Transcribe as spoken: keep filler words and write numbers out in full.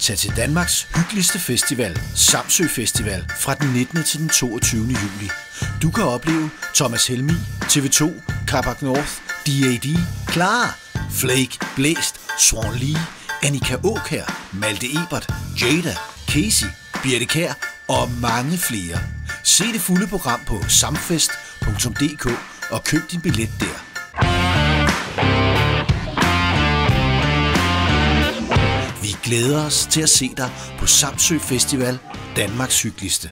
Tag til Danmarks hyggeligste festival, Samsø Festival, fra den nittende til den toogtyvende juli. Du kan opleve Thomas Helmig, T V to, Carbac North, D A D, Clara, Flake, Blæst, Swan Lee, Annika Aakjær, Malte Ebert, Jada, Casey, Birte Kjær og mange flere. Se det fulde program på samfest punktum d k og køb din billet der. Vi glæder os til at se dig på Samsø Festival, Danmarks hyggeligste.